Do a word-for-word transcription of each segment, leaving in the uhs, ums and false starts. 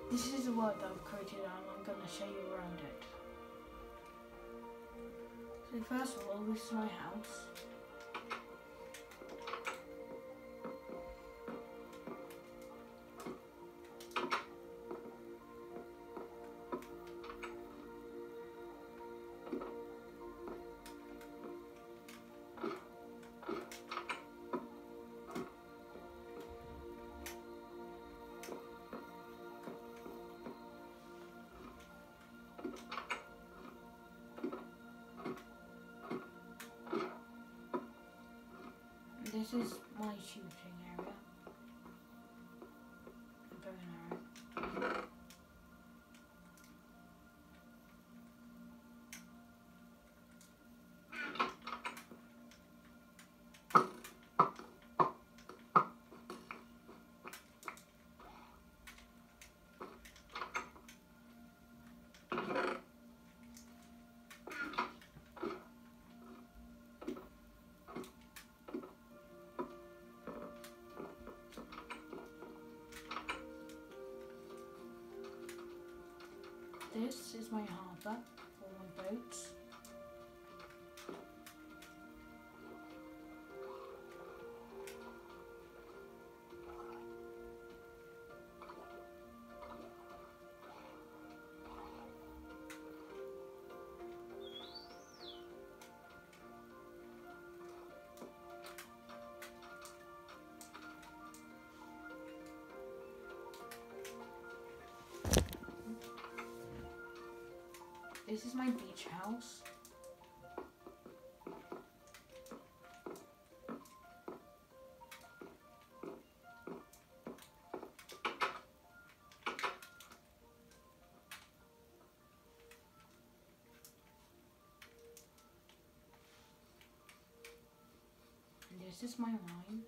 This is a world that I've created and I'm going to show you around it. So first of all, this is my house. This is my shooting area. Bow and arrow. This is my harbour for my boats. This is my beach house. And this is my line.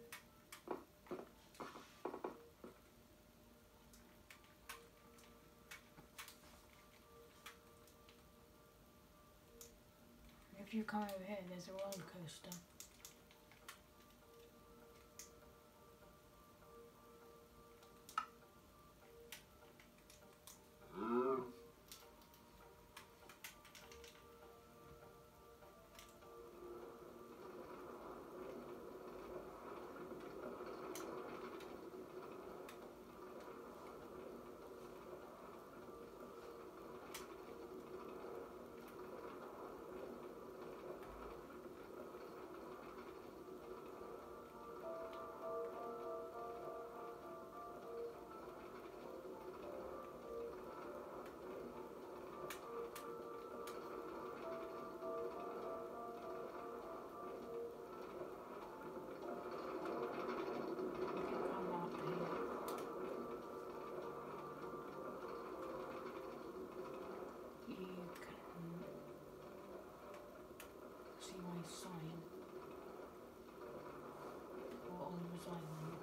If you come over here, there's a roller coaster. Sign for Oliver's Island.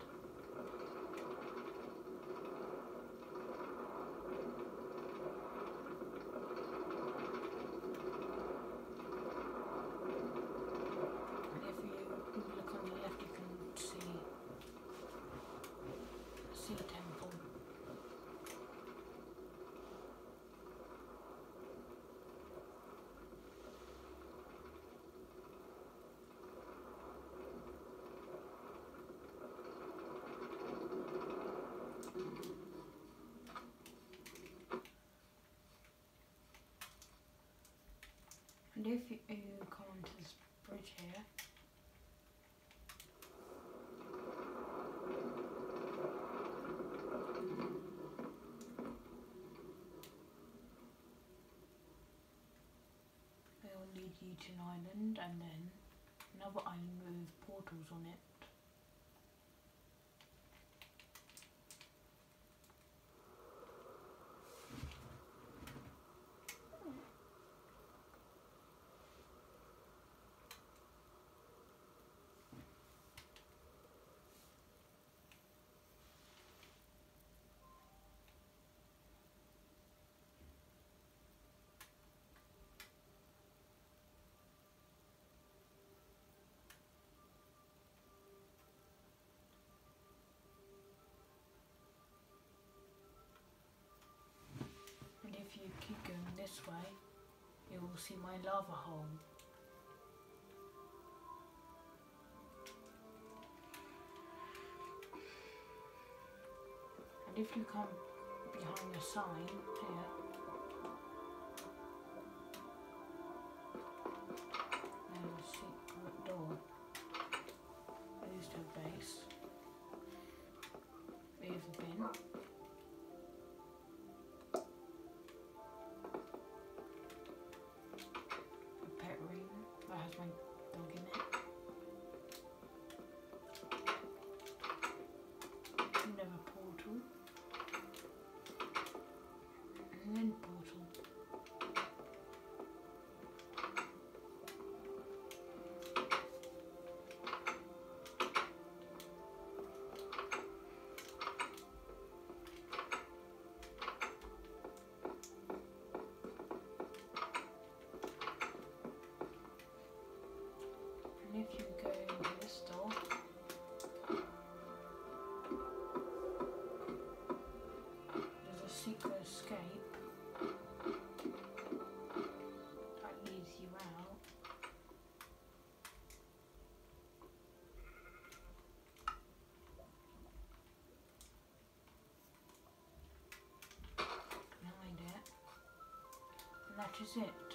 And if you look on the left, you can see Sea Temple. And if you, you come onto this bridge here, it will lead you to an island and then another island with portals on it. this way, you will see my lava hole. And if you come behind the sign here, there's a secret door. There is the base. With a bin. A pet room that has my dog in it. Another portal. And then portal. And if you go into this door, there's a secret escape that leads you out. Behind it. And that is it.